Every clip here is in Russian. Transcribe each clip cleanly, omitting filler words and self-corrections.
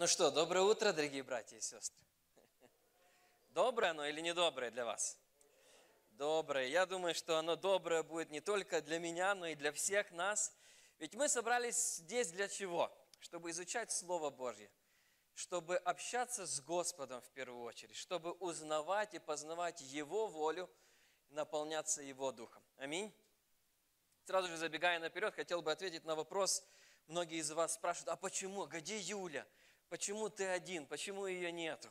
Ну что, доброе утро, дорогие братья и сестры. Доброе оно или недоброе для вас? Доброе. Я думаю, что оно доброе будет не только для меня, но и для всех нас. Ведь мы собрались здесь для чего? Чтобы изучать Слово Божье, чтобы общаться с Господом в первую очередь, чтобы узнавать и познавать Его волю, наполняться Его Духом. Аминь. Сразу же забегая наперед, хотел бы ответить на вопрос. Многие из вас спрашивают, а почему? Где Юля? Почему ты один? Почему ее нету?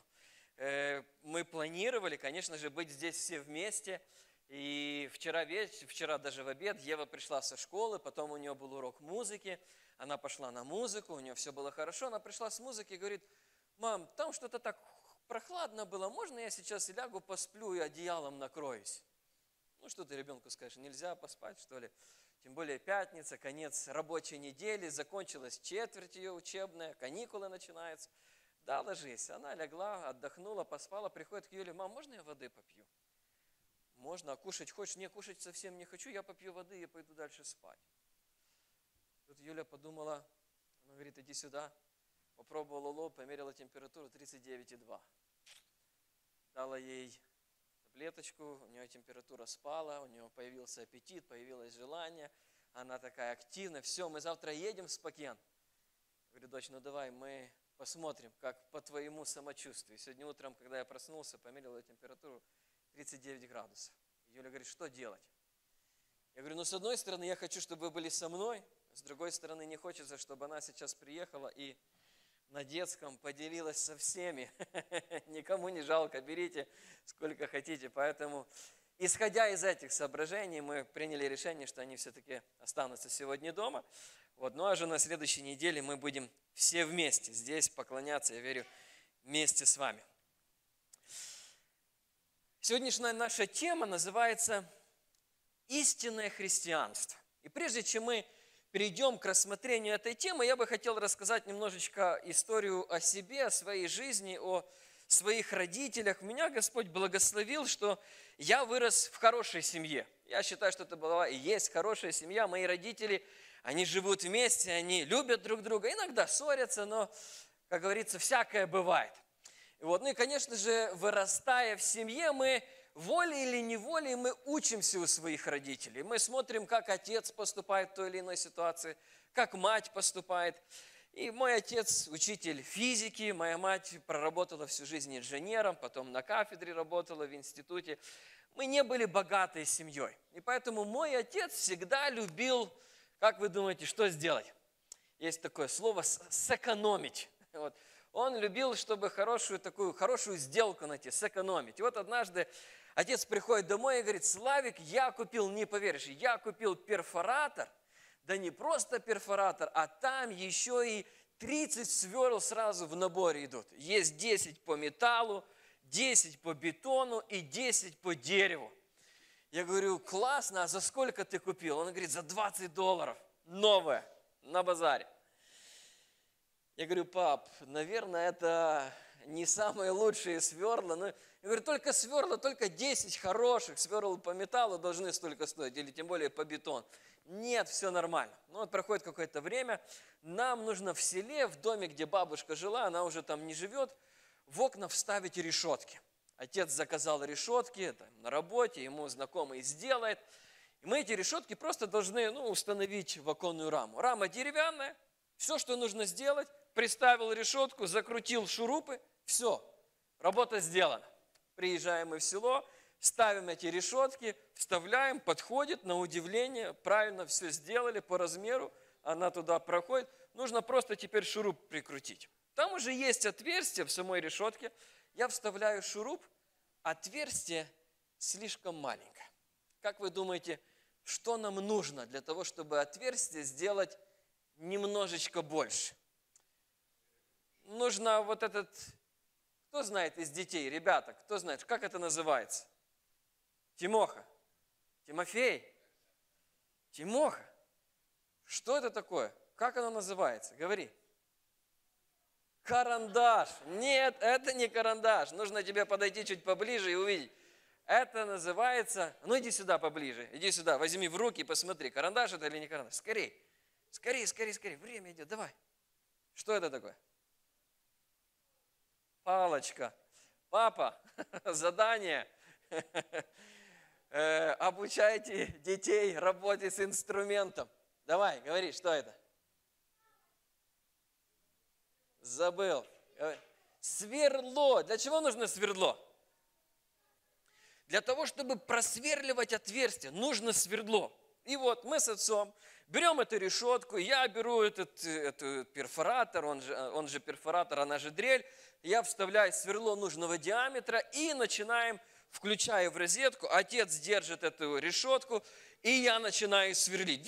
Мы планировали, конечно же, быть здесь все вместе. И вчера даже в обед Ева пришла со школы, потом у нее был урок музыки. Она пошла на музыку, у нее все было хорошо. Она пришла с музыки и говорит, мам, там что-то так прохладно было, можно я сейчас и лягу посплю и одеялом накроюсь? Ну, что ты ребенку скажешь, нельзя поспать, что ли? Тем более пятница, конец рабочей недели, закончилась четверть ее учебная, каникулы начинаются. Да, ложись. Она легла, отдохнула, поспала, приходит к Юле, мам, можно я воды попью? Можно, а кушать хочешь? Не, кушать совсем не хочу, я попью воды и пойду дальше спать. Тут Юля подумала, она говорит, иди сюда, попробовала лоб, померила температуру 39,2. Дала ей таблеточку, у нее температура спала, у нее появился аппетит, появилось желание, она такая активная, все, мы завтра едем в Спокен. Говорю, дочь, ну давай мы посмотрим, как по твоему самочувствию. Сегодня утром, когда я проснулся, померил ее температуру 39 градусов. Юля говорит, что делать? Я говорю, ну с одной стороны, я хочу, чтобы вы были со мной, с другой стороны, не хочется, чтобы она сейчас приехала и на детском поделилась со всеми. Никому не жалко, берите сколько хотите. Поэтому, исходя из этих соображений, мы приняли решение, что они все-таки останутся сегодня дома. Вот. Ну а же на следующей неделе мы будем все вместе здесь поклоняться, я верю, вместе с вами. Сегодняшняя наша тема называется «Истинное христианство». И прежде чем мы перейдем к рассмотрению этой темы, я бы хотел рассказать немножечко историю о себе, о своей жизни, о своих родителях. Меня Господь благословил, что я вырос в хорошей семье. Я считаю, что это была и есть хорошая семья. Мои родители, они живут вместе, они любят друг друга. Иногда ссорятся, но, как говорится, всякое бывает. Ну и, конечно же, вырастая в семье, мы волей или неволей мы учимся у своих родителей. Мы смотрим, как отец поступает в той или иной ситуации, как мать поступает. И мой отец учитель физики, моя мать проработала всю жизнь инженером, потом на кафедре работала в институте. Мы не были богатой семьей. И поэтому мой отец всегда любил, как вы думаете, что сделать? Есть такое слово «сэкономить». Вот. Он любил, чтобы хорошую сделку найти, сэкономить. И вот однажды отец приходит домой и говорит, Славик, я купил, не поверишь, я купил перфоратор, да не просто перфоратор, а там еще и 30 сверл сразу в наборе идут. Есть 10 по металлу, 10 по бетону и 10 по дереву. Я говорю, классно, а за сколько ты купил? Он говорит, за $20, новое, на базаре. Я говорю, пап, наверное, это не самые лучшие сверла. Но, я говорю, только сверла, только 10 хороших сверл по металлу должны столько стоить, или тем более по бетону. Нет, все нормально. Ну вот проходит какое-то время, нам нужно в селе, в доме, где бабушка жила, она уже там не живет, в окна вставить решетки. Отец заказал решетки, это на работе, ему знакомый сделает. И мы эти решетки просто должны установить в оконную раму. Рама деревянная, все, что нужно сделать, приставил решетку, закрутил шурупы, все, работа сделана. Приезжаем мы в село, ставим эти решетки, вставляем, подходит, на удивление, правильно все сделали по размеру, она туда проходит. Нужно просто теперь шуруп прикрутить. Там уже есть отверстие в самой решетке, я вставляю шуруп, отверстие слишком маленькое. Как вы думаете, что нам нужно для того, чтобы отверстие сделать немножечко больше? Нужно вот этот, кто знает из детей, ребята, кто знает, как это называется? Тимоха, Тимофей, Тимоха. Что это такое? Как оно называется? Говори. Карандаш. Нет, это не карандаш. Нужно тебе подойти чуть поближе и увидеть. Это называется, иди сюда поближе, иди сюда, возьми в руки и посмотри, карандаш это или не карандаш. Скорей, скорее, время идет, давай. Что это такое? Палочка. Папа, задание. Обучайте детей работе с инструментом. Давай, говори, что это? Забыл. Сверло. Для чего нужно сверло? Для того, чтобы просверливать отверстие, нужно свердло. И вот мы с отцом берем эту решетку, я беру этот перфоратор, он же перфоратор, она же дрель, я вставляю сверло нужного диаметра и начинаем, включаю в розетку, отец держит эту решетку, и я начинаю сверлить.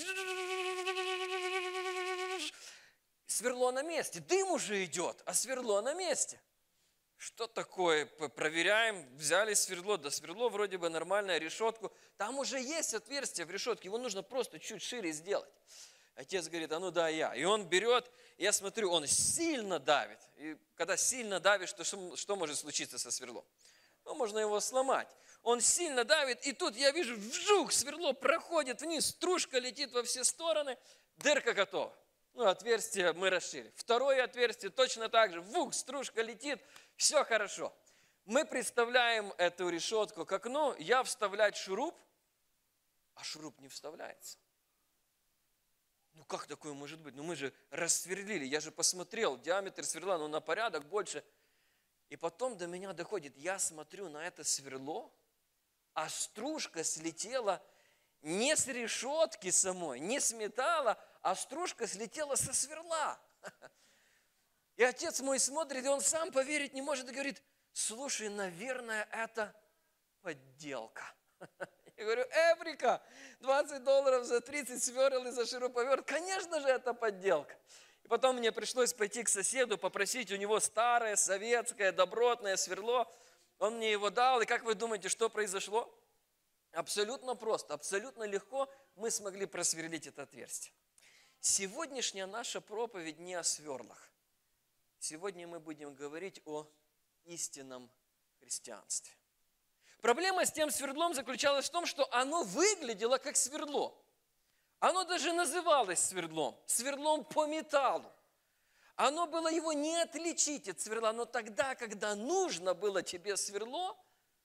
Сверло на месте, дым уже идет, а сверло на месте. Что такое? Проверяем, взяли сверло, да сверло вроде бы нормальное, решетку. Там уже есть отверстие в решетке, его нужно просто чуть шире сделать. Отец говорит, а ну да, я. И он берет, я смотрю, он сильно давит. И когда сильно давишь, то что может случиться со сверлом? Ну, можно его сломать. Он сильно давит, и тут я вижу, вжух, сверло проходит вниз, стружка летит во все стороны, дырка готова. Ну, отверстие мы расширили. Второе отверстие точно так же, вух, стружка летит, все хорошо. Мы представляем эту решетку к окну, я вставлять шуруп, а шуруп не вставляется. Ну, как такое может быть? Ну, мы же рассверлили, я же посмотрел, диаметр сверла, ну, на порядок больше. И потом до меня доходит, я смотрю на это сверло, а стружка слетела не с решетки самой, не с металла, а стружка слетела со сверла. И отец мой смотрит, и он сам поверить не может, и говорит, слушай, наверное, это подделка. Я говорю, Эврика, $20 за 30 сверл и за шуруповерт, конечно же, это подделка. И потом мне пришлось пойти к соседу, попросить у него старое, советское, добротное сверло. Он мне его дал, и как вы думаете, что произошло? Абсолютно просто, абсолютно легко мы смогли просверлить это отверстие. Сегодняшняя наша проповедь не о сверлах. Сегодня мы будем говорить о истинном христианстве. Проблема с тем свердлом заключалась в том, что оно выглядело как свердло. Оно даже называлось свердлом, свердлом по металлу. Оно было его не отличить от сверла, но тогда, когда нужно было тебе сверло,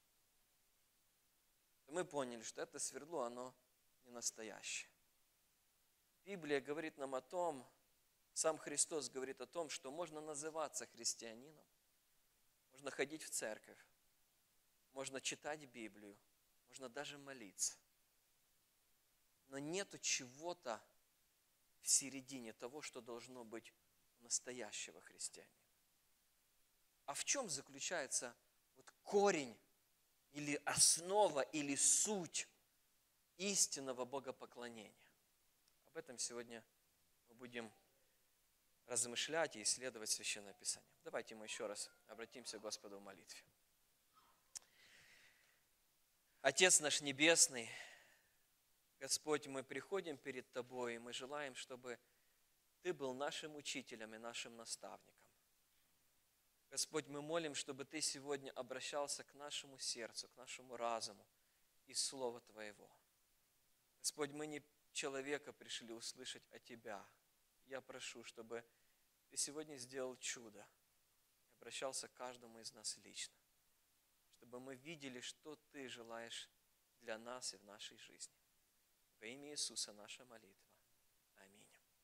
мы поняли, что это сверло, оно не настоящее. Библия говорит нам о том, сам Христос говорит о том, что можно называться христианином, можно ходить в церковь, можно читать Библию, можно даже молиться. Но нету чего-то в середине того, что должно быть у настоящего христианина. А в чем заключается вот корень или основа, или суть истинного богопоклонения? Об этом сегодня мы будем размышлять и исследовать Священное Писание. Давайте мы еще раз обратимся к Господу в молитве. Отец наш Небесный, Господь, мы приходим перед Тобой, и мы желаем, чтобы Ты был нашим учителем и нашим наставником. Господь, мы молим, чтобы Ты сегодня обращался к нашему сердцу, к нашему разуму из Слова Твоего. Господь, мы не человека пришли услышать, а Тебя. Я прошу, чтобы Ты сегодня сделал чудо и обращался к каждому из нас лично, чтобы мы видели, что Ты желаешь для нас и в нашей жизни. Во имя Иисуса наша молитва. Аминь.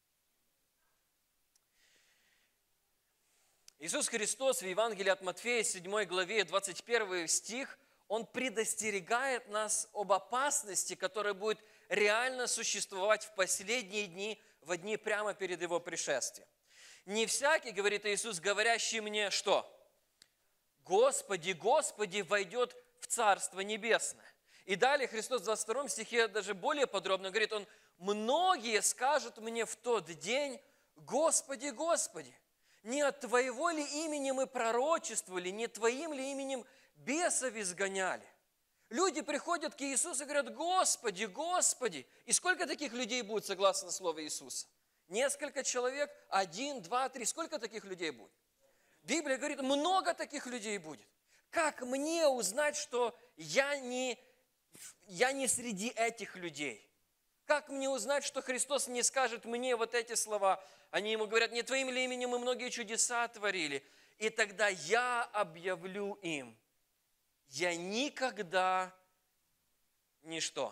Иисус Христос в Евангелии от Матфея, 7 главе, 21 стих, Он предостерегает нас об опасности, которая будет реально существовать в последние дни, в дни прямо перед Его пришествием. Не всякий, говорит Иисус, говорящий мне, что? Господи, Господи, войдет в Царство Небесное. И далее Христос в 22 стихе даже более подробно говорит, Он, многие скажут мне в тот день, Господи, Господи, не от Твоего ли имени мы пророчествовали, не Твоим ли именем бесов изгоняли? Люди приходят к Иисусу и говорят, Господи, Господи. И сколько таких людей будет, согласно слову Иисуса? Несколько человек, 1, 2, 3. Сколько таких людей будет? Библия говорит, много таких людей будет. Как мне узнать, что я не среди этих людей? Как мне узнать, что Христос не скажет мне вот эти слова? Они ему говорят, не Твоим ли именем мы многие чудеса творили? И тогда я объявлю им, я никогда ничто,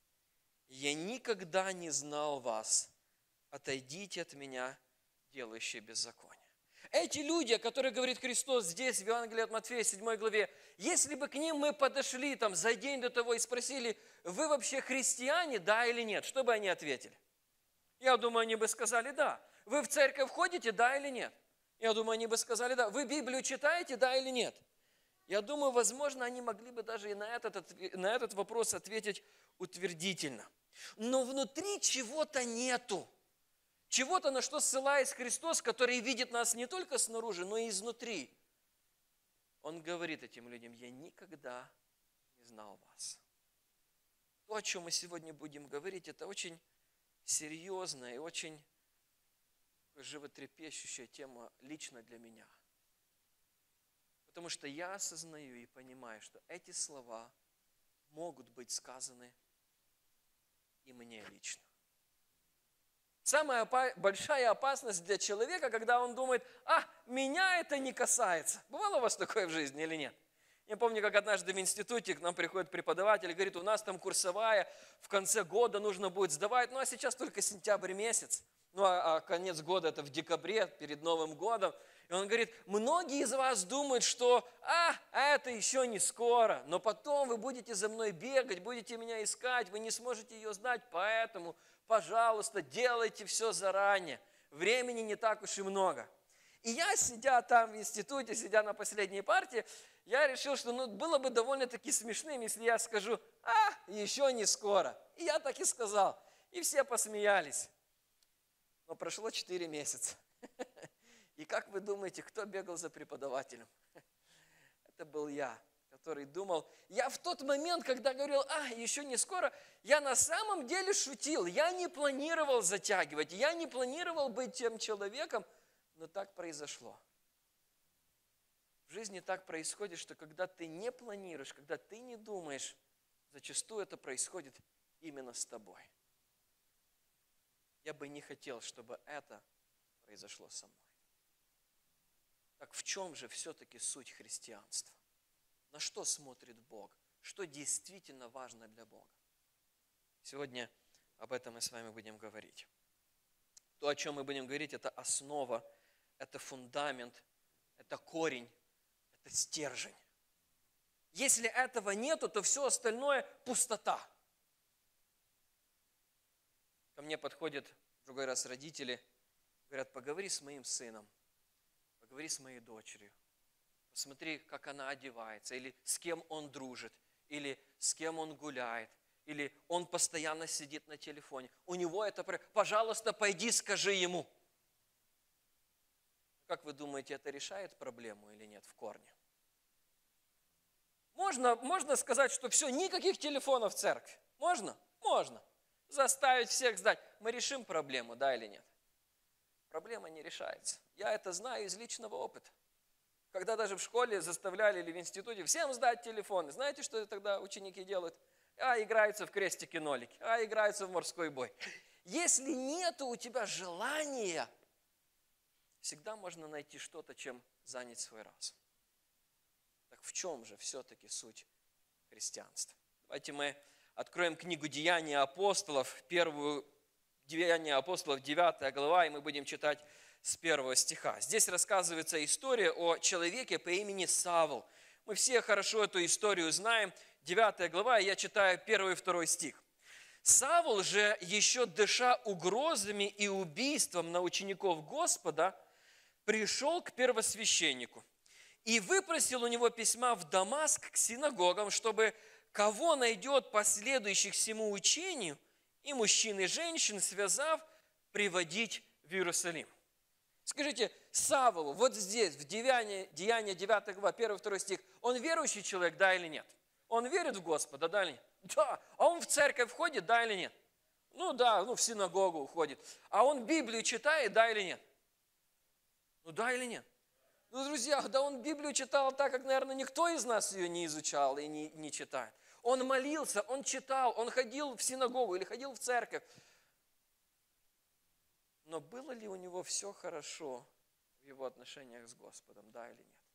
я никогда не знал вас, отойдите от меня, делающие беззаконие. Эти люди, о которых говорит Христос здесь, в Евангелии от Матфея, 7 главе, если бы к ним мы подошли там за день до того и спросили, вы вообще христиане, да или нет, что бы они ответили? Я думаю, они бы сказали да. Вы в церковь ходите, да или нет? Я думаю, они бы сказали да. Вы Библию читаете, да или нет? Я думаю, возможно, они могли бы даже и на этот вопрос ответить утвердительно. Но внутри чего-то нету. Чего-то, на что ссылается Христос, который видит нас не только снаружи, но и изнутри. Он говорит этим людям, я никогда не знал вас. То, о чем мы сегодня будем говорить, это очень серьезная и очень животрепещущая тема лично для меня. Потому что я осознаю и понимаю, что эти слова могут быть сказаны и мне лично. Самая большая опасность для человека, когда он думает, меня это не касается. Бывало у вас такое в жизни или нет? Я помню, как однажды в институте к нам приходит преподаватель и говорит, у нас там курсовая, в конце года нужно будет сдавать, а сейчас только сентябрь месяц. А конец года это в декабре, перед Новым годом. И он говорит, многие из вас думают, что это еще не скоро, но потом вы будете за мной бегать, будете меня искать, вы не сможете ее сдать, поэтому, пожалуйста, делайте все заранее. Времени не так уж и много. И я, сидя там в институте, сидя на последней партии, я решил, что было бы довольно-таки смешным, если я скажу, еще не скоро. И я так и сказал. И все посмеялись. Но прошло 4 месяца. И как вы думаете, кто бегал за преподавателем? Это был я, который думал, я в тот момент, когда говорил, еще не скоро, я на самом деле шутил, я не планировал затягивать, я не планировал быть тем человеком, но так произошло. В жизни так происходит, что когда ты не планируешь, когда ты не думаешь, зачастую это происходит именно с тобой. Я бы не хотел, чтобы это произошло со мной. Так в чем же все-таки суть христианства? На что смотрит Бог? Что действительно важно для Бога? Сегодня об этом мы с вами будем говорить. То, о чем мы будем говорить, это основа, это фундамент, это корень, это стержень. Если этого нету, то все остальное пустота. Ко мне подходят в другой раз родители, говорят, поговори с моим сыном. Поговори с моей дочерью, посмотри, как она одевается, или с кем он дружит, или с кем он гуляет, или он постоянно сидит на телефоне. У него это, пожалуйста, пойди скажи ему. Как вы думаете, это решает проблему или нет в корне? Можно сказать, что все, никаких телефонов в церкви. Можно? Можно. Заставить всех сдать. Мы решим проблему, да или нет? Проблема не решается. Я это знаю из личного опыта. Когда даже в школе заставляли или в институте всем сдать телефоны, знаете, что тогда ученики делают? Играются в крестики-нолики, играются в морской бой. Если нет у тебя желания, всегда можно найти что-то, чем занять свой разум. Так в чем же все-таки суть христианства? Давайте мы откроем книгу «Деяния апостолов», первую Деяния апостолов, 9 глава, и мы будем читать с 1 стиха. Здесь рассказывается история о человеке по имени Савл. Мы все хорошо эту историю знаем. 9 глава, и я читаю 1 и 2 стих. «Савл же, еще дыша угрозами и убийством на учеников Господа, пришел к первосвященнику и выпросил у него письма в Дамаск к синагогам, чтобы кого найдет последующих всему учению, и мужчин, и женщин, связав, приводить в Иерусалим». Скажите, Савл, вот здесь, в Деяния 9 глава, 1-2 стих, он верующий человек, да или нет? Он верит в Господа, да или нет? Да. А он в церковь ходит, да или нет? Да, в синагогу ходит. А он Библию читает, да или нет? Да или нет? Друзья, да он Библию читал так, как, наверное, никто из нас ее не изучал и не читает. Он молился, он читал, он ходил в синагогу или ходил в церковь. Но было ли у него все хорошо в его отношениях с Господом, да или нет?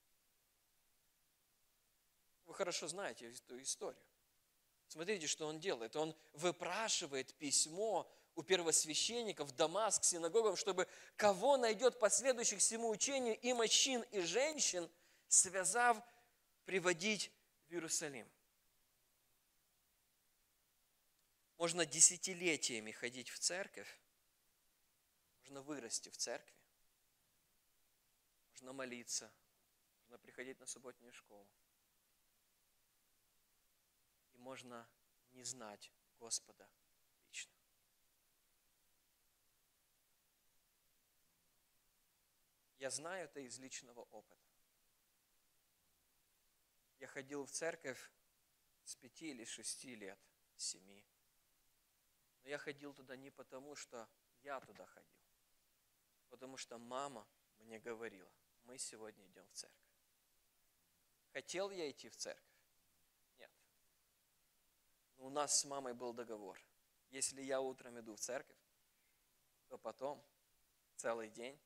Вы хорошо знаете эту историю. Смотрите, что он делает. Он выпрашивает письмо у первосвященников в Дамаск, синагогам, чтобы кого найдет последующих всему учению, и мужчин, и женщин, связав, приводить в Иерусалим. Можно десятилетиями ходить в церковь, можно вырасти в церкви, можно молиться, можно приходить на субботнюю школу. И можно не знать Господа лично. Я знаю это из личного опыта. Я ходил в церковь с 5 или 6 лет, с 7. Но я ходил туда не потому, что я туда ходил, потому что мама мне говорила, мы сегодня идем в церковь. Хотел я идти в церковь? Нет. Но у нас с мамой был договор. Если я утром иду в церковь, то потом целый день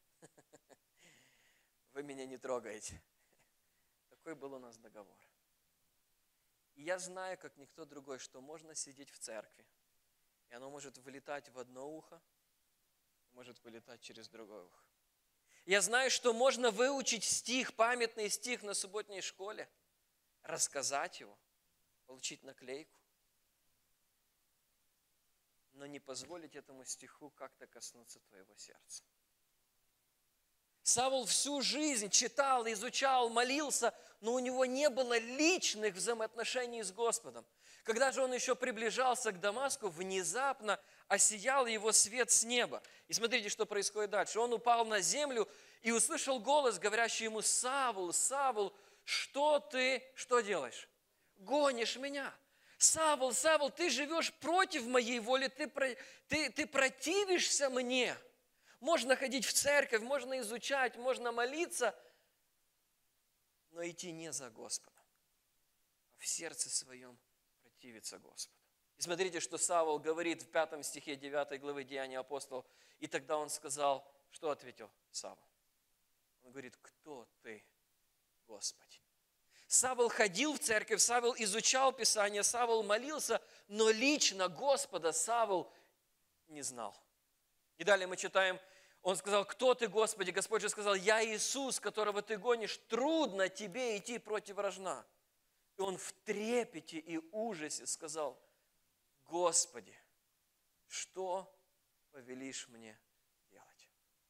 вы меня не трогаете. Такой был у нас договор. И я знаю, как никто другой, что можно сидеть в церкви, и оно может вылетать в одно ухо, может вылетать через другое ухо. Я знаю, что можно выучить стих, памятный стих на субботней школе, рассказать его, получить наклейку, но не позволить этому стиху как-то коснуться твоего сердца. Савл всю жизнь читал, изучал, молился, но у него не было личных взаимоотношений с Господом. Когда же он еще приближался к Дамаску, внезапно осиял его свет с неба. И смотрите, что происходит дальше. Он упал на землю и услышал голос, говорящий ему: «Савл, Савл, что ты, что делаешь? Гонишь меня. Савл, Савл, ты живешь против моей воли, ты противишься мне». Можно ходить в церковь, можно изучать, можно молиться, но идти не за Господом, а в сердце своем противиться Господу. И смотрите, что Савл говорит в 5 стихе 9 главы Деяний апостолов. И тогда он сказал, что ответил Савл? Он говорит: «Кто ты, Господи?» Савл ходил в церковь, Савл изучал Писание, Савл молился, но лично Господа Савл не знал. И далее мы читаем, он сказал: «Кто ты, Господи?» Господь же сказал: «Я Иисус, которого ты гонишь, трудно тебе идти против рожна». И он в трепете и ужасе сказал: «Господи, что повелишь мне делать?»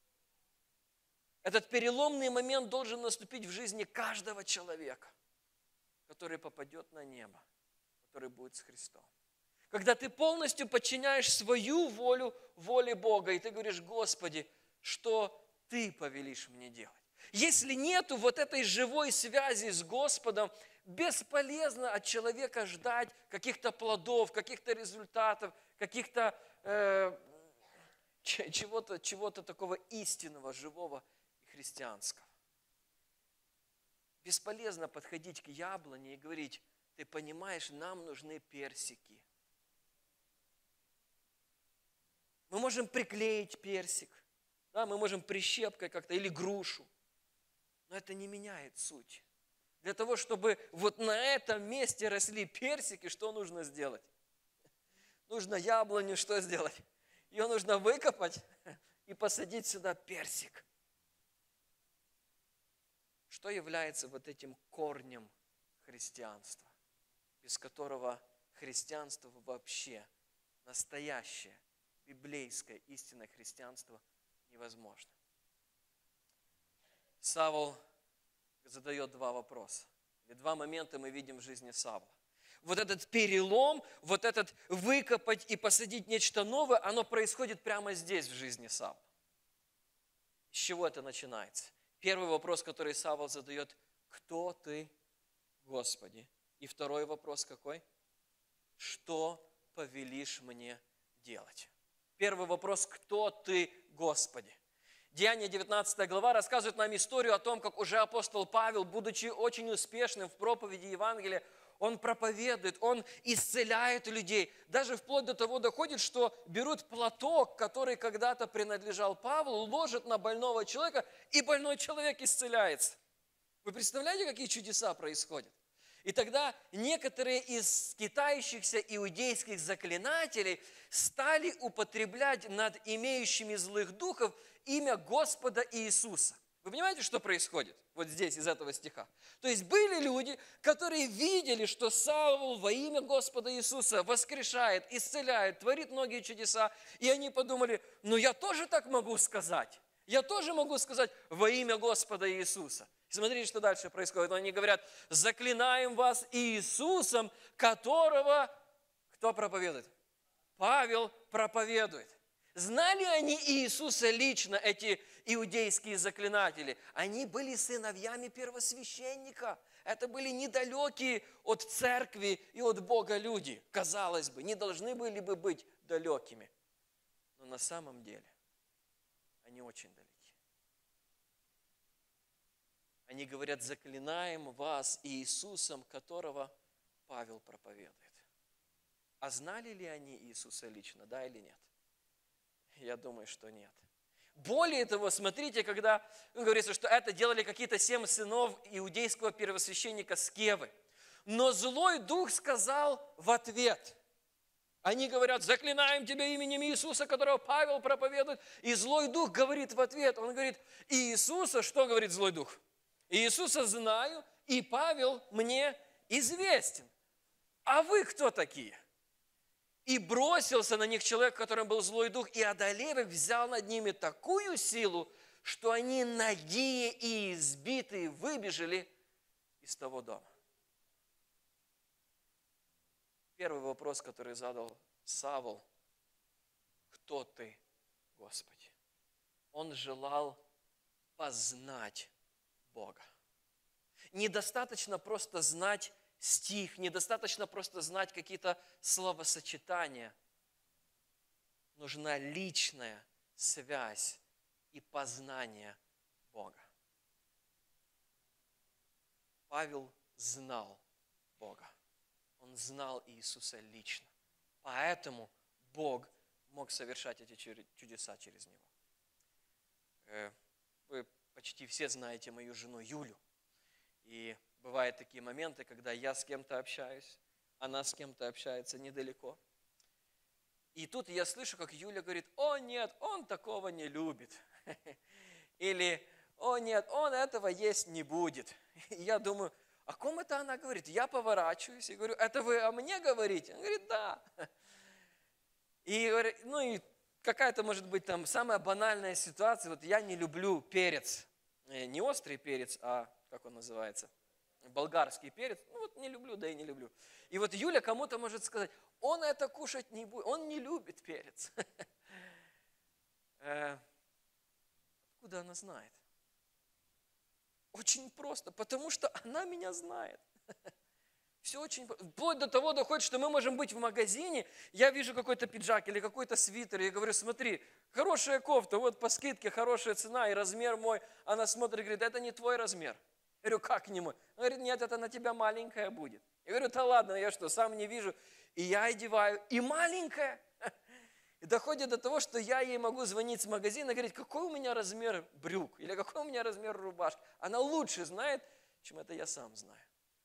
Этот переломный момент должен наступить в жизни каждого человека, который попадет на небо, который будет с Христом. Когда ты полностью подчиняешь свою волю воле Бога, и ты говоришь: «Господи, что ты повелишь мне делать?» Если нету вот этой живой связи с Господом, бесполезно от человека ждать каких-то плодов, каких-то результатов, каких-то чего-то такого истинного, живого и христианского. Бесполезно подходить к яблоне и говорить: «Ты понимаешь, нам нужны персики». Мы можем приклеить персик, да, мы можем прищепкой как-то или грушу, но это не меняет суть. Для того, чтобы вот на этом месте росли персики, что нужно сделать? Нужно яблоню что сделать? Ее нужно выкопать и посадить сюда персик. Что является вот этим корнем христианства, без которого христианство вообще, настоящее, библейское, истинное христианство невозможно? Савл задает 2 вопроса. Или 2 момента мы видим в жизни Савла. Вот этот перелом, вот этот выкопать и посадить нечто новое, оно происходит прямо здесь, в жизни Савла. С чего это начинается? Первый вопрос, который Савл задает: «Кто ты, Господи?» И второй вопрос какой? «Что повелишь мне делать?» Первый вопрос: «Кто ты, Господи?» Деяния 19 глава рассказывает нам историю о том, как уже апостол Павел, будучи очень успешным в проповеди Евангелия, Он проповедует, он исцеляет людей. Даже вплоть до того доходит, что берут платок, который когда-то принадлежал Павлу, ложат на больного человека, и больной человек исцеляется. Вы представляете, какие чудеса происходят? И тогда некоторые из скитающихся иудейских заклинателей стали употреблять над имеющими злых духов имя Господа Иисуса. Вы понимаете, что происходит вот здесь из этого стиха? То есть были люди, которые видели, что Савл во имя Господа Иисуса воскрешает, исцеляет, творит многие чудеса, и они подумали, ну я тоже так могу сказать. Я тоже могу сказать во имя Господа Иисуса. Смотрите, что дальше происходит. Они говорят, заклинаем вас Иисусом, которого кто проповедует? Павел проповедует. Знали они Иисуса лично, эти иудейские заклинатели? Они были сыновьями первосвященника. Это были недалекие от церкви и от Бога люди. Казалось бы, не должны были бы быть далекими. Но на самом деле они очень далеки. Они говорят, заклинаем вас Иисусом, которого Павел проповедует. А знали ли они Иисуса лично, да или нет? Я думаю, что нет. Более того, смотрите, когда говорится, что это делали какие-то 7 сынов иудейского первосвященника Скевы. Но злой дух сказал в ответ. Они говорят, заклинаем тебя именем Иисуса, которого Павел проповедует. И злой дух говорит в ответ, он говорит, Иисуса, что говорит злой дух? Иисуса знаю, и Павел мне известен. А вы кто такие? И бросился на них человек, которым был злой дух, и, одолев их, взял над ними такую силу, что они нагие и избитые выбежали из того дома. Первый вопрос, который задал Савл, кто ты, Господи? Он желал познать Бога. Недостаточно просто знать стих, недостаточно просто знать какие-то словосочетания. Нужна личная связь и познание Бога. Павел знал Бога. Он знал Иисуса лично. Поэтому Бог мог совершать эти чудеса через него. Вы почти все знаете мою жену Юлю. И бывают такие моменты, когда я с кем-то общаюсь, она с кем-то общается недалеко. И тут я слышу, как Юля говорит, о нет, он такого не любит. Или, о нет, он этого есть не будет. И я думаю, о ком это она говорит? Я поворачиваюсь и говорю, это вы о мне говорите? Она говорит, да. И, ну и какая-то, может быть, там самая банальная ситуация, вот я не люблю перец. Не острый перец, а, как он называется, болгарский перец. Ну вот не люблю, да и не люблю. И вот Юля кому-то может сказать, он это кушать не будет, он не любит перец. Откуда она знает? Очень просто, потому что она меня знает. Все очень просто. Вплоть до того доходит, что мы можем быть в магазине, я вижу какой-то пиджак или какой-то свитер, и я говорю, смотри, хорошая кофта, вот по скидке хорошая цена и размер мой. Она смотрит и говорит, это не твой размер. Я говорю, как не мой? Она говорит, нет, это на тебя маленькая будет. Я говорю, да ладно, я что, сам не вижу. И я одеваю, и маленькая. И доходит до того, что я ей могу звонить с магазина и говорить, какой у меня размер брюк, или какой у меня размер рубашки. Она лучше знает, чем это я сам знаю.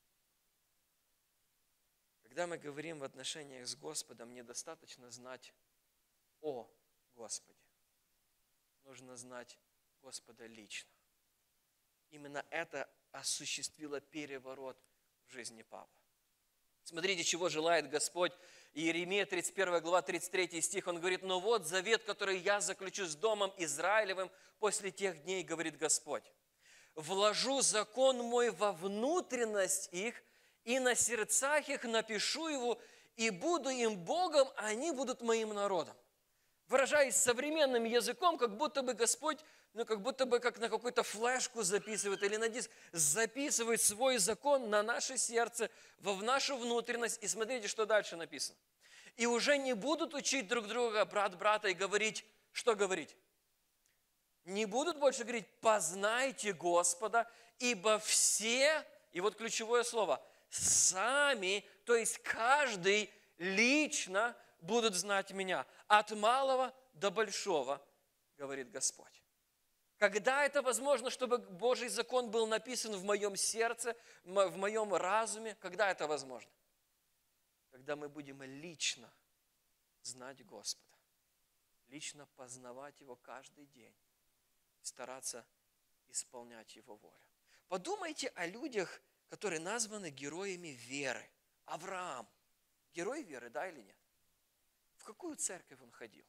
Когда мы говорим в отношениях с Господом, недостаточно знать о Господе. Нужно знать Господа лично. Именно это осуществило переворот в жизни Павла. Смотрите, чего желает Господь. Иеремия 31 глава 33 стих, он говорит, но вот завет, который я заключу с домом Израилевым после тех дней, говорит Господь. Вложу закон мой во внутренность их, и на сердцах их напишу его, и буду им Богом, а они будут моим народом. Выражаясь современным языком, как будто бы Господь, как будто бы как на какую-то флешку записывает или на диск, записывает свой закон на наше сердце, в нашу внутренность. И смотрите, что дальше написано. И уже не будут учить друг друга, брат брата, и говорить, что говорить? Не будут больше говорить, познайте Господа, ибо все, и вот ключевое слово, сами, то есть каждый лично будут знать меня, от малого до большого, говорит Господь. Когда это возможно, чтобы Божий закон был написан в моем сердце, в моем разуме? Когда это возможно? Когда мы будем лично знать Господа, лично познавать Его каждый день, стараться исполнять Его волю. Подумайте о людях, которые названы героями веры. Авраам. Герой веры, да или нет? В какую церковь он ходил?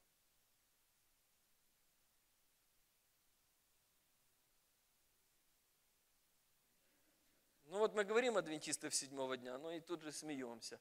Ну вот мы говорим адвентистов седьмого дня, но и тут же смеемся.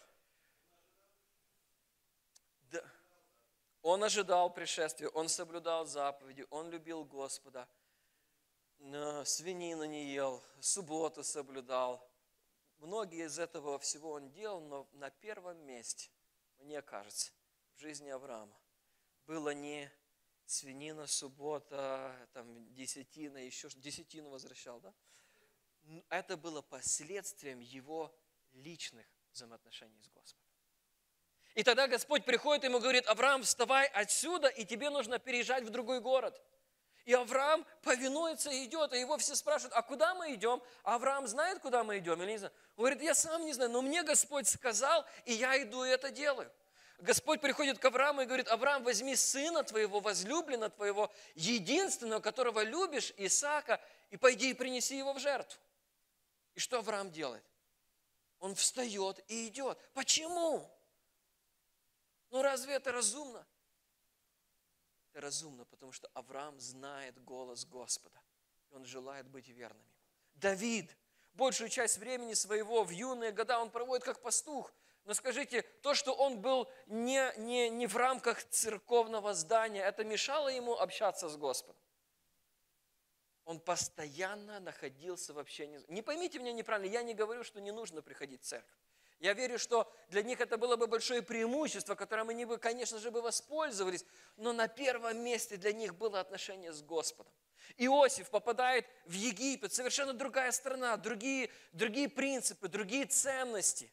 Да. Он ожидал пришествия, он соблюдал заповеди, он любил Господа, свинину не ел, субботу соблюдал. Многие из этого всего он делал, но на первом месте, мне кажется, в жизни Авраама было не свинина, суббота, там, десятина, еще десятину возвращал, да? Это было последствием его личных взаимоотношений с Господом. И тогда Господь приходит ему и говорит: Авраам, вставай отсюда, и тебе нужно переезжать в другой город. И Авраам повинуется и идет, и его все спрашивают: а куда мы идем? А Авраам знает, куда мы идем или не знает? Он говорит: я сам не знаю, но мне Господь сказал, и я иду и это делаю. Господь приходит к Аврааму и говорит: Авраам, возьми сына твоего, возлюбленного твоего, единственного, которого любишь, Исаака, и пойди и принеси его в жертву. И что Авраам делает? Он встает и идет. Почему? Ну разве это разумно? Это разумно, потому что Авраам знает голос Господа, и он желает быть верным ему. Давид большую часть времени своего в юные года он проводит как пастух. Но скажите, то, что он был не в рамках церковного здания, это мешало ему общаться с Господом? Он постоянно находился в общении. Не поймите меня неправильно, я не говорю, что не нужно приходить в церковь. Я верю, что для них это было бы большое преимущество, которым они бы, конечно же, воспользовались, но на первом месте для них было отношение с Господом. Иосиф попадает в Египет, совершенно другая страна, другие принципы, другие ценности.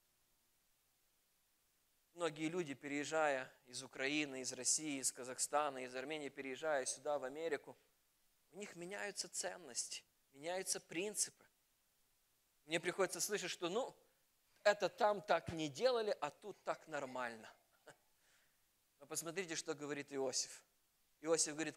Многие люди, переезжая из Украины, из России, из Казахстана, из Армении, переезжая сюда, в Америку, у них меняются ценности, меняются принципы. Мне приходится слышать, что это там так не делали, а тут так нормально. Но посмотрите, что говорит Иосиф. Иосиф говорит,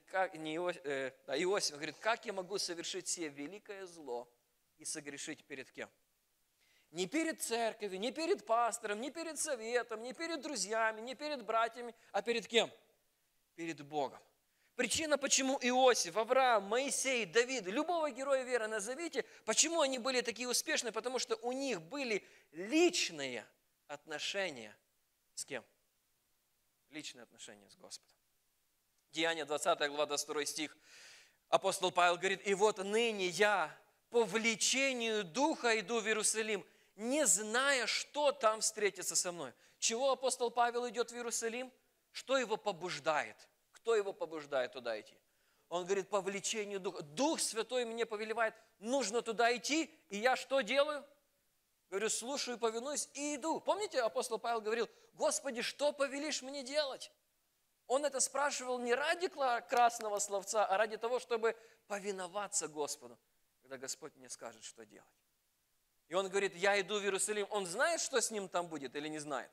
Иосиф говорит: как я могу совершить сие великое зло и согрешить перед кем? Не перед церковью, не перед пастором, не перед советом, не перед друзьями, не перед братьями, а перед кем? Перед Богом. Причина, почему Иосиф, Авраам, Моисей, Давид, любого героя веры назовите, почему они были такие успешные? Потому что у них были личные отношения с кем? Личные отношения с Господом. Деяния 20 глава, 22 стих. Апостол Павел говорит: и вот ныне я по влечению Духа иду в Иерусалим, не зная, что там встретится со мной. Чего апостол Павел идет в Иерусалим? Что его побуждает? Кто его побуждает туда идти? Он говорит: по влечению Духа. Дух Святой мне повелевает, нужно туда идти, и я что делаю? Говорю: слушаю, повинуюсь и иду. Помните, апостол Павел говорил: Господи, что повелишь мне делать? Он это спрашивал не ради красного словца, а ради того, чтобы повиноваться Господу, когда Господь мне скажет, что делать. И он говорит: я иду в Иерусалим. Он знает, что с ним там будет или не знает?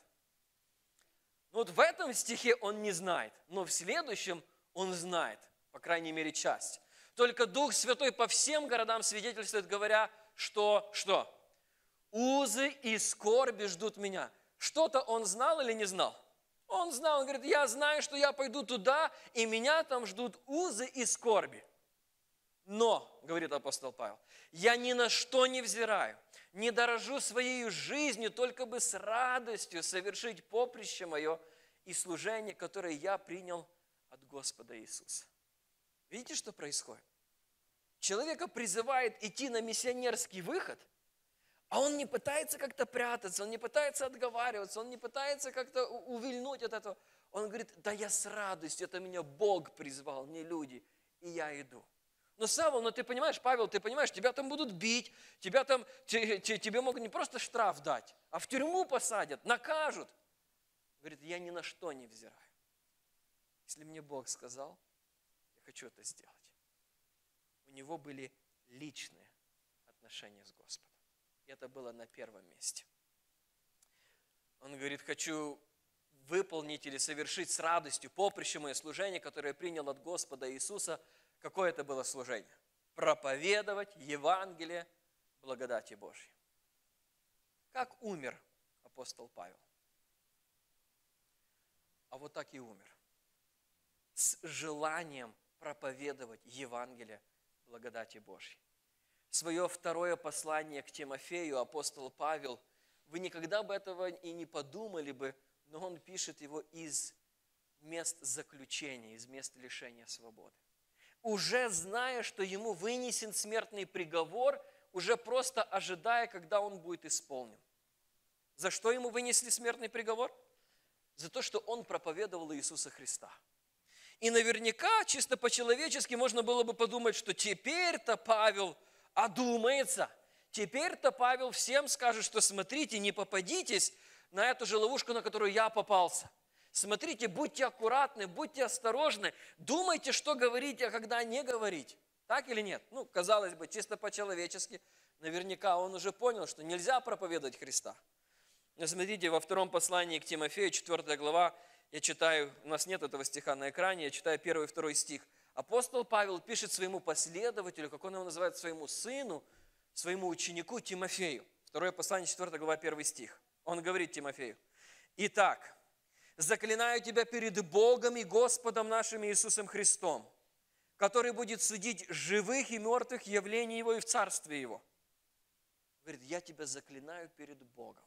Ну вот в этом стихе он не знает, но в следующем он знает, по крайней мере, часть. Только Дух Святой по всем городам свидетельствует, говоря, что узы и скорби ждут меня. Что-то он знал или не знал? Он знал, он говорит: я знаю, что я пойду туда, и меня там ждут узы и скорби. Но, говорит апостол Павел, я ни на что не взираю, не дорожу своей жизнью, только бы с радостью совершить поприще мое и служение, которое я принял от Господа Иисуса. Видите, что происходит? Человека призывает идти на миссионерский выход, а он не пытается как-то прятаться, он не пытается отговариваться, он не пытается как-то увильнуть от этого. Он говорит: да я с радостью, это меня Бог призвал, не люди, и я иду. Но Савл, ты понимаешь, Павел, ты понимаешь, тебя там будут бить, тебе могут не просто штраф дать, а в тюрьму посадят, накажут. Говорит, я ни на что не взираю. Если мне Бог сказал, я хочу это сделать. У него были личные отношения с Господом. И это было на первом месте. Он говорит, хочу выполнить или совершить с радостью поприще мое служение, которое я принял от Господа Иисуса. Какое это было служение? Проповедовать Евангелие благодати Божьей. Как умер апостол Павел? А вот так и умер. С желанием проповедовать Евангелие благодати Божьей. Свое второе послание к Тимофею апостол Павел, вы никогда бы этого и не подумали бы, но он пишет его из мест заключения, из мест лишения свободы. Уже зная, что ему вынесен смертный приговор, уже просто ожидая, когда он будет исполнен. За что ему вынесли смертный приговор? За то, что он проповедовал Иисуса Христа. И наверняка, чисто по-человечески, можно было бы подумать, что теперь-то Павел одумается. Теперь-то Павел всем скажет, что смотрите, не попадитесь на эту же ловушку, на которую я попался. Смотрите, будьте аккуратны, будьте осторожны, думайте, что говорить, а когда не говорить. Так или нет? Казалось бы, чисто по-человечески, наверняка он уже понял, что нельзя проповедовать Христа. Но смотрите, во втором послании к Тимофею, 4 глава, я читаю, у нас нет этого стиха на экране, я читаю 1 и 2 стих. Апостол Павел пишет своему последователю, как он его называет, своему сыну, своему ученику Тимофею. Второе послание, 4 глава, 1 стих. Он говорит Тимофею: «Итак, заклинаю тебя перед Богом и Господом нашим Иисусом Христом, который будет судить живых и мертвых явлений Его и в Царстве Его». Говорит, я тебя заклинаю перед Богом.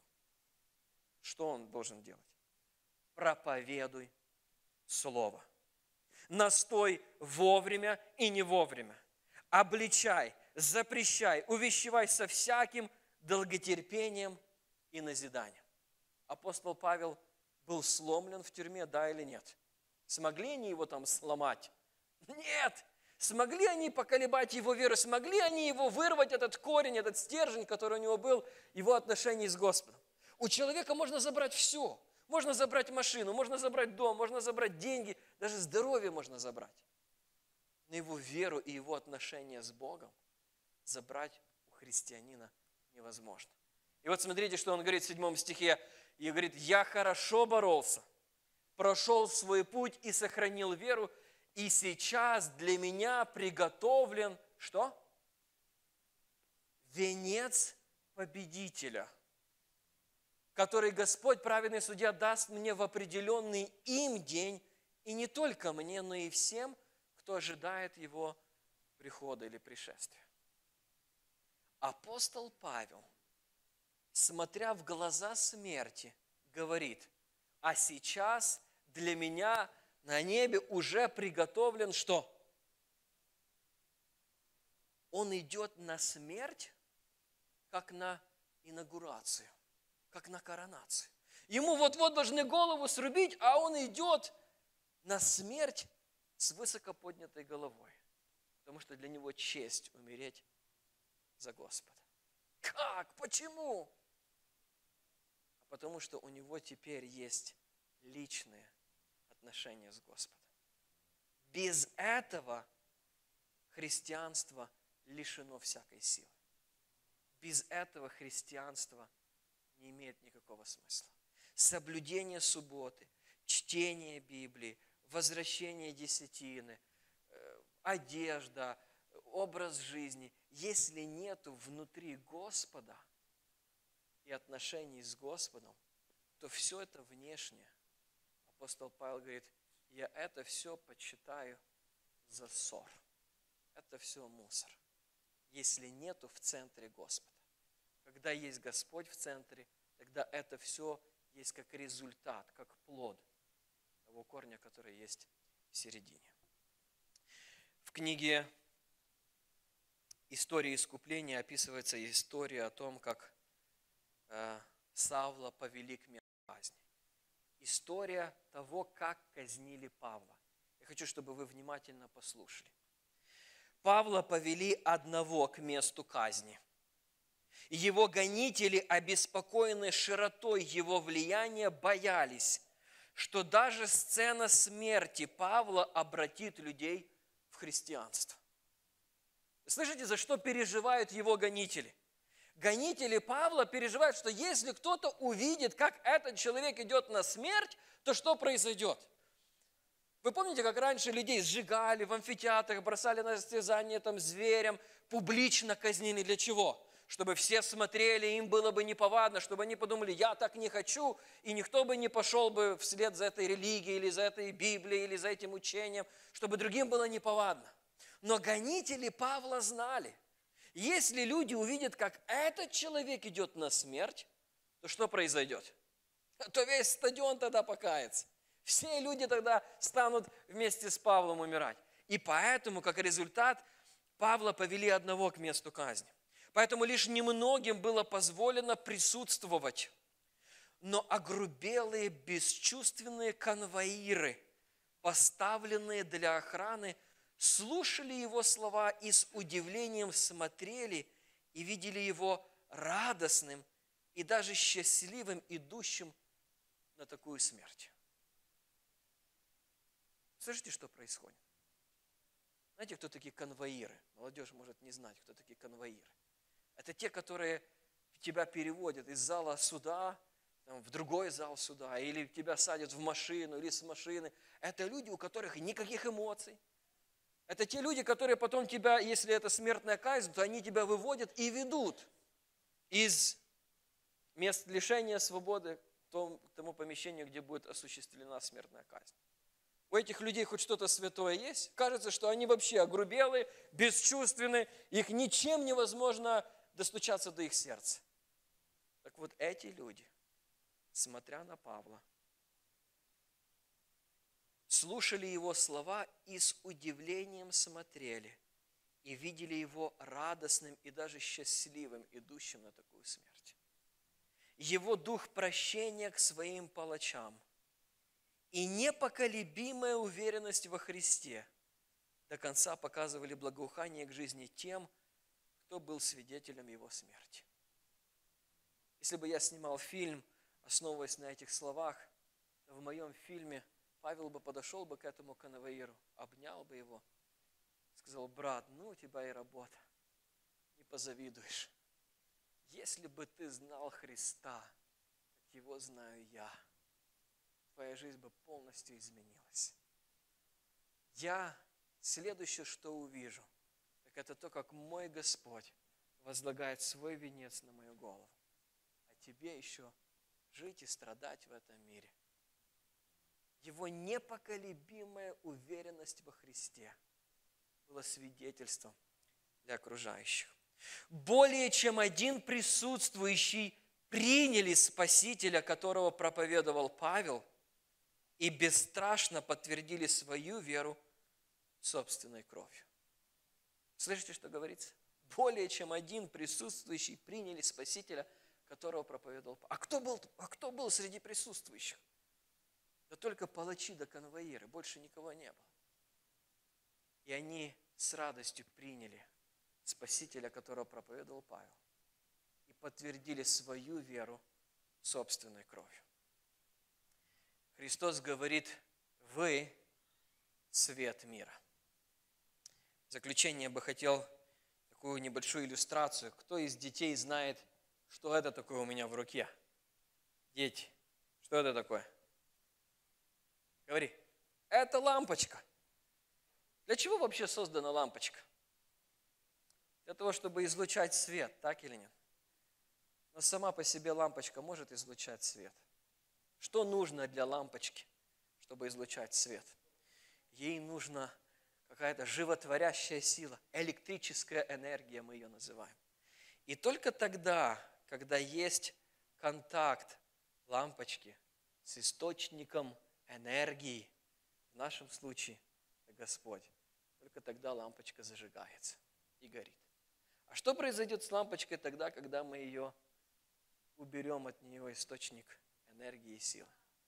Что он должен делать? Проповедуй Слово. Настой вовремя и не вовремя. Обличай, запрещай, увещевай со всяким долготерпением и назиданием. Апостол Павел был сломлен в тюрьме, да или нет? Смогли они его там сломать? Нет! Смогли они поколебать его веру? Смогли они его вырвать, этот корень, этот стержень, который у него был, его отношений с Господом? У человека можно забрать все. Можно забрать машину, можно забрать дом, можно забрать деньги, даже здоровье можно забрать. Но его веру и его отношения с Богом забрать у христианина невозможно. И вот смотрите, что он говорит в 7 стихе. И говорит, я хорошо боролся, прошел свой путь и сохранил веру, и сейчас для меня приготовлен, что? Венец победителя, который Господь, праведный судья, даст мне в определенный им день, и не только мне, но и всем, кто ожидает Его прихода или пришествия. Апостол Павел, смотря в глаза смерти, говорит, а сейчас для меня на небе уже приготовлен что? Он идет на смерть, как на инаугурацию, как на коронацию. Ему вот-вот должны голову срубить, а он идет на смерть с высоко поднятой головой. Потому что для него честь умереть за Господа. Как? Почему? Потому что у него теперь есть личные отношения с Господом. Без этого христианство лишено всякой силы. Без этого христианство не имеет никакого смысла. Соблюдение субботы, чтение Библии, возвращение десятины, одежда, образ жизни, если нету внутри Господа и отношений с Господом, то все это внешнее. Апостол Павел говорит, я это все почитаю за ссор. Это все мусор. Если нету в центре Господа. Когда есть Господь в центре, тогда это все есть как результат, как плод того корня, который есть в середине. В книге «История искупления» описывается история о том, как Савла повели к казни. История того, как казнили Павла. Я хочу, чтобы вы внимательно послушали. Павла повели одного к месту казни. Его гонители, обеспокоенные широтой его влияния, боялись, что даже сцена смерти Павла обратит людей в христианство. Слышите, за что переживают его гонители? Гонители Павла переживают, что если кто-то увидит, как этот человек идет на смерть, то что произойдет? Вы помните, как раньше людей сжигали в амфитеатрах, бросали на состязание зверям, публично казнили? Для чего? Чтобы все смотрели, им было бы неповадно, чтобы они подумали, я так не хочу, и никто бы не пошел бы вслед за этой религией, или за этой Библией, или за этим учением, чтобы другим было неповадно. Но гонители Павла знали, если люди увидят, как этот человек идет на смерть, то что произойдет? То весь стадион тогда покается. Все люди тогда станут вместе с Павлом умирать. И поэтому, как результат, Павла повели одного к месту казни. Поэтому лишь немногим было позволено присутствовать. Но огрубелые, бесчувственные конвоиры, поставленные для охраны, слушали его слова и с удивлением смотрели и видели его радостным и даже счастливым, идущим на такую смерть. Слышите, что происходит? Знаете, кто такие конвоиры? Молодежь может не знать, кто такие конвоиры. Это те, которые тебя переводят из зала суда в другой зал суда, или тебя садят в машину, или с машины. Это люди, у которых никаких эмоций. Это те люди, которые потом тебя, если это смертная казнь, то они тебя выводят и ведут из мест лишения свободы к тому помещению, где будет осуществлена смертная казнь. У этих людей хоть что-то святое есть? Кажется, что они вообще огрубелые, бесчувственные, их ничем невозможно достучаться до их сердца. Так вот эти люди, смотря на Павла, слушали его слова и с удивлением смотрели, и видели его радостным и даже счастливым, идущим на такую смерть. Его дух прощения к своим палачам и непоколебимая уверенность во Христе до конца показывали благоухание к жизни тем, кто был свидетелем его смерти. Если бы я снимал фильм, основываясь на этих словах, то в моем фильме Павел бы подошел бы к этому конвоиру, обнял бы его, сказал: брат, ну у тебя и работа, не позавидуешь. Если бы ты знал Христа, как его знаю я, твоя жизнь бы полностью изменилась. Я следующее, что увижу, так это то, как мой Господь возлагает свой венец на мою голову. А тебе еще жить и страдать в этом мире. Его непоколебимая уверенность во Христе была свидетельством для окружающих. Более чем один присутствующий приняли Спасителя, которого проповедовал Павел, и бесстрашно подтвердили свою веру собственной кровью. Слышите, что говорится? Более чем один присутствующий приняли Спасителя, которого проповедовал Павел. А кто был среди присутствующих? Да только палачи да конвоиры, больше никого не было. И они с радостью приняли Спасителя, которого проповедовал Павел, и подтвердили свою веру собственной кровью. Христос говорит: вы свет мира. В заключение я бы хотел такую небольшую иллюстрацию. Кто из детей знает, что это такое у меня в руке? Дети, что это такое? Говори. Это лампочка. Для чего вообще создана лампочка? Для того, чтобы излучать свет, так или нет? Но сама по себе лампочка может излучать свет. Что нужно для лампочки, чтобы излучать свет? Ей нужна какая-то животворящая сила, электрическая энергия, мы ее называем. И только тогда, когда есть контакт лампочки с источником энергии, в нашем случае это Господь, только тогда лампочка зажигается и горит. А что произойдет с лампочкой тогда, когда мы ее уберем от нее источник энергии и силы?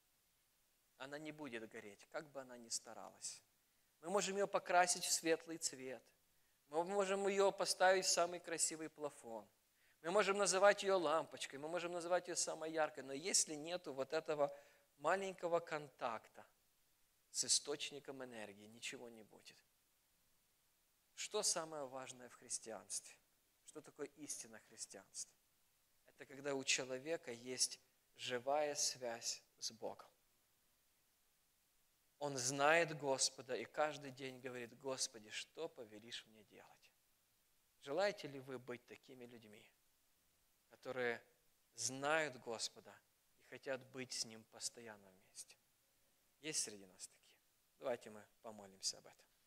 Она не будет гореть, как бы она ни старалась. Мы можем ее покрасить в светлый цвет, Мы можем ее поставить в самый красивый плафон. Мы можем называть ее лампочкой, мы можем называть ее самой яркой, но если нету вот этого маленького контакта с источником энергии, ничего не будет. Что самое важное в христианстве? Что такое истинное христианство? Это когда у человека есть живая связь с Богом. Он знает Господа и каждый день говорит: Господи, что повелишь мне делать? Желаете ли вы быть такими людьми, которые знают Господа и хотят быть с Ним постоянно вместе? Есть среди нас такие? Давайте мы помолимся об этом.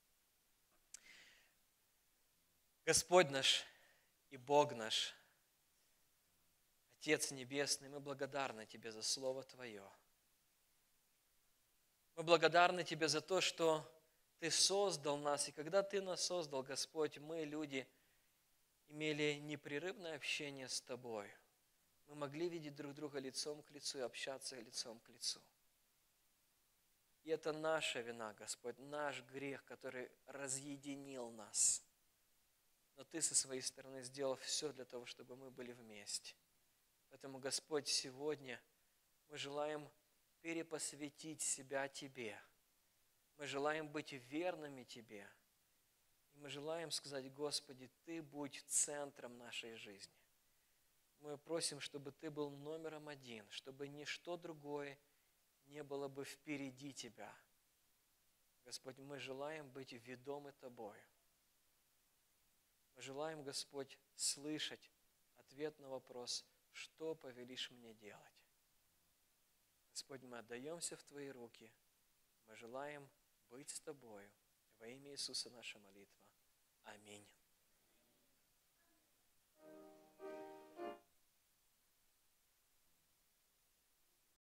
Господь наш и Бог наш, Отец Небесный, мы благодарны Тебе за Слово Твое. Мы благодарны Тебе за то, что Ты создал нас, и когда Ты нас создал, Господь, мы, люди, имели непрерывное общение с Тобой. Мы могли видеть друг друга лицом к лицу и общаться лицом к лицу. И это наша вина, Господь, наш грех, который разъединил нас. Но Ты со своей стороны сделал все для того, чтобы мы были вместе. Поэтому, Господь, сегодня мы желаем перепосвятить себя Тебе. Мы желаем быть верными Тебе. И мы желаем сказать: Господи, Ты будь центром нашей жизни. Мы просим, чтобы Ты был номером один, чтобы ничто другое не было бы впереди Тебя. Господь, мы желаем быть ведомы Тобою. Мы желаем, Господь, слышать ответ на вопрос: что повелишь мне делать? Господь, мы отдаемся в Твои руки. Мы желаем быть с Тобою. Во имя Иисуса наша молитва. Аминь.